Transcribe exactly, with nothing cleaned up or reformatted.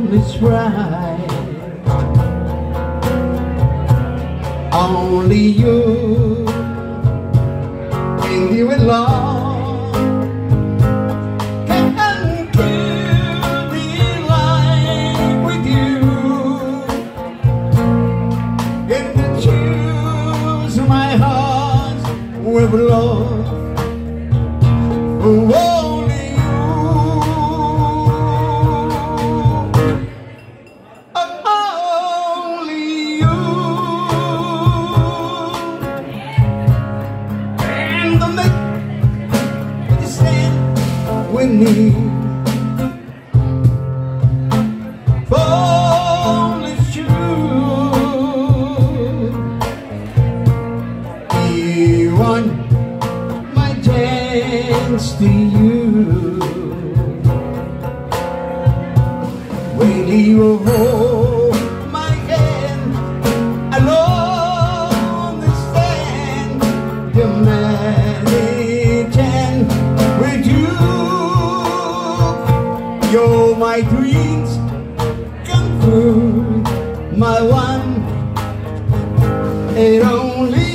is right. Only you can do it long, can kill the life with you, get to choose my heart with love. Only you, only you, and the make you stand with me. For it's true, you want my chance to you. When you hold my hand, I'll understand the magic and with you, you're my dreams come true, my one and only